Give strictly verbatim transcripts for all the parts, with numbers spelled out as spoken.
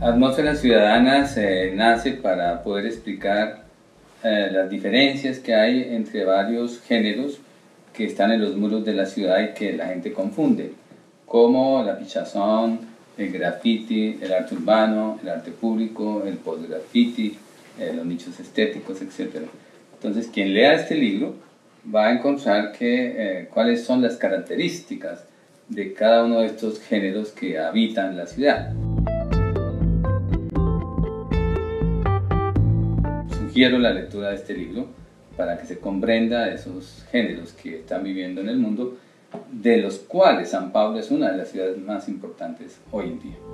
Atmósferas Ciudadanas eh, nace para poder explicar eh, las diferencias que hay entre varios géneros que están en los muros de la ciudad y que la gente confunde, como la pichazón, el graffiti, el arte urbano, el arte público, el post-graffiti, eh, los nichos estéticos, etcétera. Entonces, quien lea este libro va a encontrar que, eh, cuáles son las características de cada uno de estos géneros que habitan la ciudad. Sugiero la lectura de este libro para que se comprenda esos géneros que están viviendo en el mundo, de los cuales San Pablo es una de las ciudades más importantes hoy en día.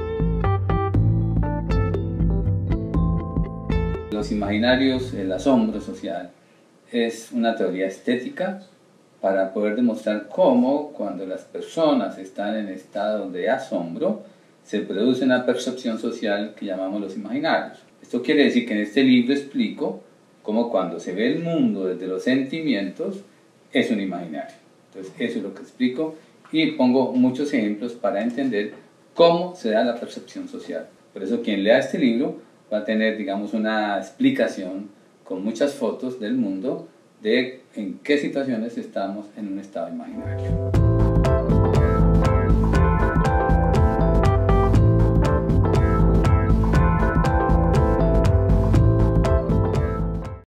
Los imaginarios, el asombro social, es una teoría estética para poder demostrar cómo, cuando las personas están en estado de asombro, se produce una percepción social que llamamos los imaginarios. Esto quiere decir que en este libro explico cómo cuando se ve el mundo desde los sentimientos es un imaginario. Entonces eso es lo que explico y pongo muchos ejemplos para entender cómo se da la percepción social. Por eso quien lea este libro va a tener, digamos, una explicación con muchas fotos del mundo de en qué situaciones estamos en un estado imaginario.